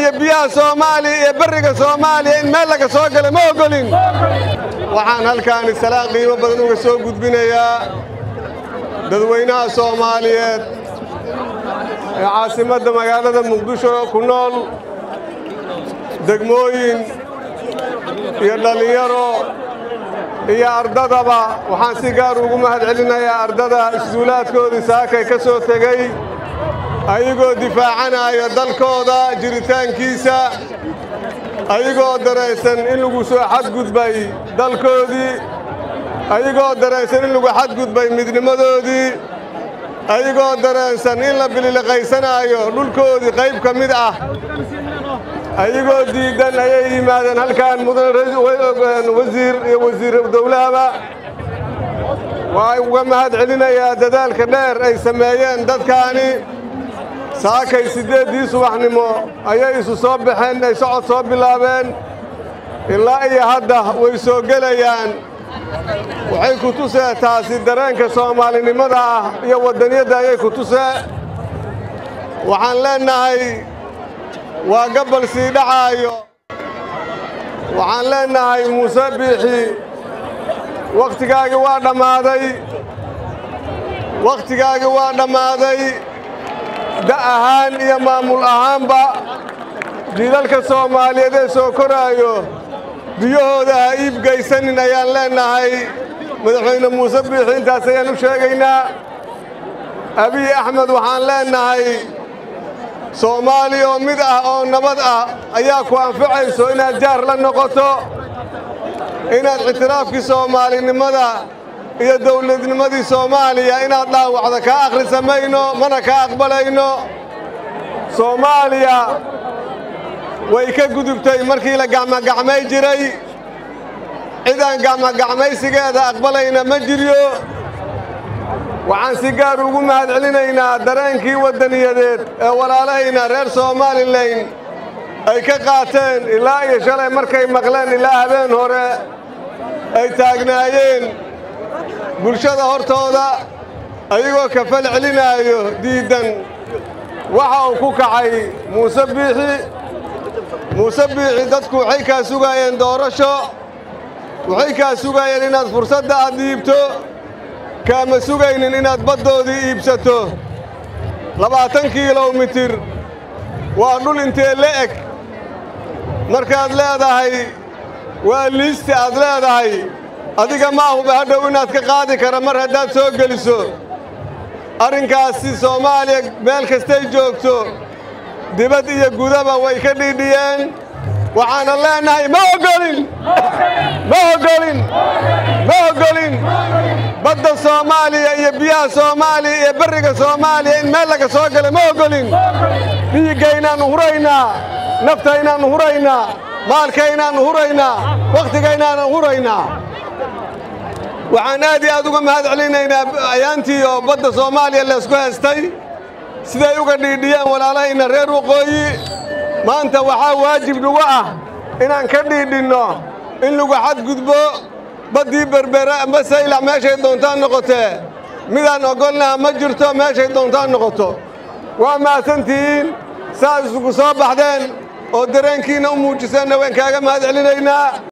iyo biyaha Soomaaliya iyo bariga Soomaaliya in meel laga soo galo ma ogolin waxaan halkaan salaam qiimo badan uga soo gudbinayaa dadweynaha Soomaaliyeed ee caasimadda magaalada Muqdisho ku nool degmooyin iyo dhalinyaro iyo ardadaba waxaan si gaar ugu mahadcelinayaa ardada iskuulaadkoodii saakay ka soo tagay ayagoo difaacanaya dalkooda jiritaankiisa ayagoo dareensan in lagu soo xadgudbay dalkoodii ayagoo dareensan in lagu xadgudbay midnimadoodii ayagoo dareensan in la biliqaysanayo dhulkoodii qayb ka mid ah ayagoo diidan ayay yimaadeen halkaan mudan wasiir dawladda waa uga mahadcelinayaa dadaalka dheer ay sameeyeen dadkaani saakay 8 subaxnimo ayay isu soo baxeen ay socod soo bilaabeen ilaa iyo hadda way soo galayaan waxay ku tusee taasi dareenka Soomaalinimada ah iyo wadaniyada ayay ku tusee waxaan leenahay waa gabal sii dhacaayo waxaan leenahay Muuse Biixi waqtigaagi waa dhamaaday da ahaan iyo maamul ahaanba jiilalka Soomaaliyeed ee soo koraayo biyahooda ha iib geysanin ayaan leenahay madaxweyne Muuse Biixi intaas ayaan u sheegaynaa Abiy Ahmed waxaan leenahay Soomaaliya oo mid ah oo nabad ah ayaa ku anfacayso inaad jaar la noqoto inaad ictiraafkii Soomaalinimada iyo dawladnimadii Soomaaliya inaad dhaawacdo ka akhrisamayno mana ka aqbalayno Soomaaliya way ka gudubtay markii la gacmay jiray ciidan gacmaysigeeda aqbalayna ma jiriyo waxaan si gaar ugu mahadcelinaynaa dareenkii wadaniyadeed ee walaalahayna reer Soomaaliland ay ka qaateen ilaa iyo shalay markay maqleen ilaa habeen hore ay taagnaayeen bulshada hortooda ayagoo ka falcelinayo diidan waxa uu ku kacay Muuse Biixi dadku waxay ka sugayeen doorasho waxay ka sugayeen inaad fursad aad dhiibto kama sugaynin inaad baddoodii iibsato 20 kiiloomitir waa dhul intee le'eg markaad leedahay waa liisti aad leedahay adiga ma huba hadhow inaad ka qaadi kara mar haddaad soo geliso arrinkaasi Soomaaliya meel kastay joogto dibad iyo gudaba way ka dhidhiyeen waxaan leenahay ma ogolin badda Soomaaliya iyo biyaha Soomaaliya iyo bariga Soomaaliya in meel laga soo galo ma ogolin dhiigaynaan huraynaa naftaynaan huraynaa maalkaynaan huraynaa waqtigaynaan huraynaa waxaan aad iyo aad uga mahadcelinaynaa ayaantii oo badda Soomaaliya la isku haystay siday uga dhiidhiyeen walaalahayna reer waqooyi maanta waxaa waajib nagu ah inaan ka dhiidhino in lagu xadgudbo badii berbera ama saylac meeshay doontaan noqotee midaan ogolnaa ma jirto meeshay doontaan noqoto waa maasantiin saa isugu soo baxdeen oo dareenkiina u muujiseen waan kaaga mahadcelinaynaa